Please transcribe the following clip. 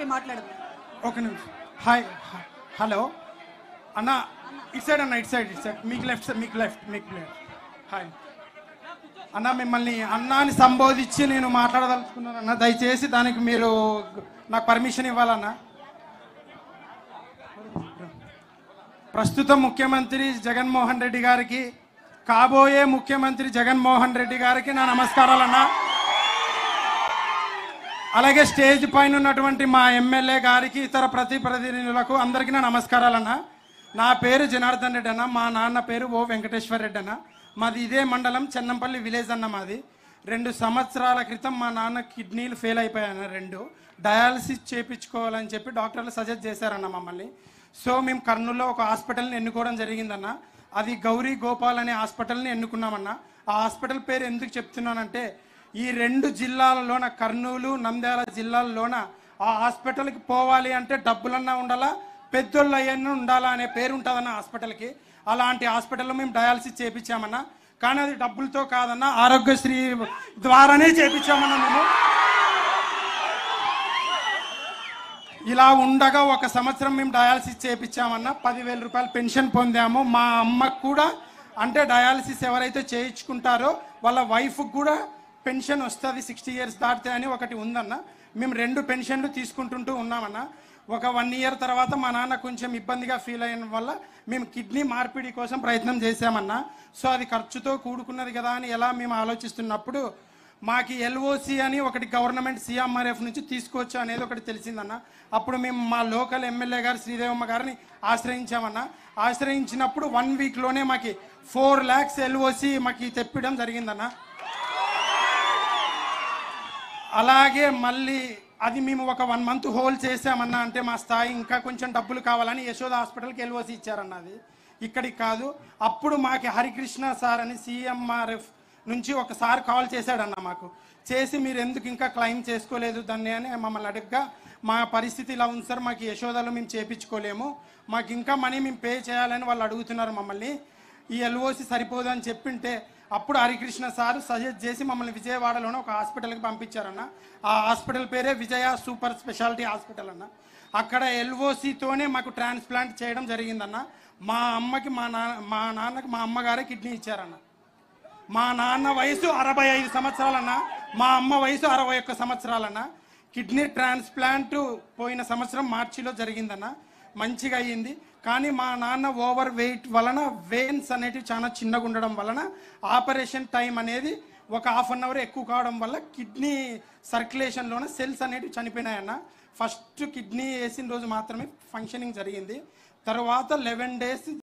చెప్పి మాట్లాడదు. ఒక నిమిషం. హాయ్, హలో అన్న. ఇటు సైడ్ అన్న, ఇటు సైడ్ మీకు లెఫ్ట్, హాయ్ అన్న. మిమ్మల్ని అన్నాని సంబోధించి నేను మాట్లాడదలుచుకున్నాను అన్న. దయచేసి దానికి మీరు నాకు పర్మిషన్ ఇవ్వాలన్న. ప్రస్తుత ముఖ్యమంత్రి జగన్మోహన్ రెడ్డి గారికి, కాబోయే ముఖ్యమంత్రి జగన్మోహన్ రెడ్డి గారికి నా నమస్కారాలన్నా. అలాగే స్టేజ్ పైన ఉన్నటువంటి మా ఎమ్మెల్యే గారికి, ఇతర ప్రతినిధులకు అందరికీ నా నమస్కారాలన్నా. నా పేరు జనార్దన్ రెడ్డి అన్న. మా నాన్న పేరు ఓ వెంకటేశ్వర రెడ్డి అన్న. మాది ఇదే మండలం, చెన్నంపల్లి విలేజ్ అన్న మాది. 2 సంవత్సరాల క్రితం మా నాన్న కిడ్నీలు ఫెయిల్ అయిపోయాయన్న. 2 డయాలసిస్ చేయించుకోవాలని చెప్పి డాక్టర్లు సజెస్ట్ చేశారన్న మమ్మల్ని. సో మేము కర్నూలులో ఒక హాస్పిటల్ని ఎన్నుకోవడం జరిగిందన్న. అది గౌరీ గోపాల్ అనే హాస్పిటల్ని ఎన్నుకున్నామన్న. ఆ హాస్పిటల్ పేరు ఎందుకు చెప్తున్నానంటే, ఈ 2 జిల్లాలలోన, కర్నూలు నంద్యాల జిల్లాల్లోన ఆ హాస్పిటల్కి పోవాలి అంటే డబ్బులన్నా ఉండాలా, పెద్దోళ్ళు అయ్యన్నా ఉండాలా అనే పేరు ఉంటుందన్న హాస్పిటల్కి. అలాంటి హాస్పిటల్లో మేము డయాలసిస్ చేయించామన్నా. కానీ అది డబ్బులతో కాదన్నా, ఆరోగ్యశ్రీ ద్వారానే చేయించామన్నా. మేము ఇలా ఉండగా 1 సంవత్సరం మేము డయాలసిస్ చేయించామన్నా. 10,000 రూపాయలు పెన్షన్ పొందాము. మా అమ్మకు కూడా, అంటే డయాలసిస్ ఎవరైతే చేయించుకుంటారో వాళ్ళ వైఫ్కి కూడా పెన్షన్ వస్తుంది 60 ఇయర్స్ దాటితే అని ఒకటి ఉందన్న. మేము 2 పెన్షన్లు తీసుకుంటుంటూ ఉన్నామన్న. ఒక 1 ఇయర్ తర్వాత మా నాన్న కొంచెం ఇబ్బందిగా ఫీల్ అయిన వల్ల మేము కిడ్నీ మార్పిడి కోసం ప్రయత్నం చేశామన్నా. సో అది ఖర్చుతో కూడుకున్నది కదా అని ఎలా మేము ఆలోచిస్తున్నప్పుడు మాకు ఎల్ఓసి అని ఒకటి గవర్నమెంట్ సిఎంఆర్ఎఫ్ నుంచి తీసుకోవచ్చు అనేది ఒకటి తెలిసిందన్న. అప్పుడు మేము మా లోకల్ ఎమ్మెల్యే గారు శ్రీదేవమ్మ గారిని ఆశ్రయించామన్నా. ఆశ్రయించినప్పుడు 1 వీక్లోనే మాకు 4 lakhs ఎల్ఓసి మాకు తెప్పడం జరిగిందన్న. అలాగే మళ్ళీ అది మేము ఒక 1 month హోల్డ్ చేసామన్నా. అంటే మా స్థాయి ఇంకా కొంచెం డబ్బులు కావాలని యశోద హాస్పిటల్కి ఎల్ఓసి ఇచ్చారన్న. అది ఇక్కడికి కాదు. అప్పుడు మాకు హరికృష్ణ సార్ అని సిఎంఆర్ఎఫ్ నుంచి ఒకసారి కాల్ చేశాడన్న. మాకు చేసి మీరు ఎందుకు ఇంకా క్లెయిమ్ చేసుకోలేదు దాన్ని అని మమ్మల్ని అడగగా, మా పరిస్థితి ఇలా ఉంది సార్, మాకు యశోదలో మేము చేయించుకోలేము, మాకు ఇంకా మనీ మేము పే చేయాలని వాళ్ళు అడుగుతున్నారు మమ్మల్ని, ఈ ఎల్ఓసి సరిపోదు అని చెప్పింటే అప్పుడు హరికృష్ణ సార్ సజెస్ట్ చేసి మమ్మల్ని విజయవాడలోనే ఒక హాస్పిటల్కి పంపించారన్న. ఆ హాస్పిటల్ పేరే విజయ సూపర్ స్పెషాలిటీ హాస్పిటల్ అన్న. అక్కడ ఎల్ఓసితోనే మాకు ట్రాన్స్ప్లాంట్ చేయడం జరిగిందన్న. మా అమ్మకి మా నాన్నకి మా అమ్మగారే కిడ్నీ ఇచ్చారన్న. మా నాన్న వయసు 65 సంవత్సరాలన్న, మా అమ్మ వయసు 61 సంవత్సరాలన్న. కిడ్నీ ట్రాన్స్ప్లాంట్ పోయిన సంవత్సరం మార్చిలో జరిగిందన్న. మంచిగా అయ్యింది. కానీ మా నాన్న ఓవర్ వెయిట్ వలన, వెయిన్స్ అనేటివి చాలా చిన్నగా ఉండడం వలన ఆపరేషన్ టైం అనేది ఒక 1/2 hour ఎక్కువ కావడం వల్ల కిడ్నీ సర్క్యులేషన్లోనే సెల్స్ అనేటివి చనిపోయినాయన్న. ఫస్ట్ కిడ్నీ వేసిన రోజు మాత్రమే ఫంక్షనింగ్ జరిగింది. తర్వాత 11 days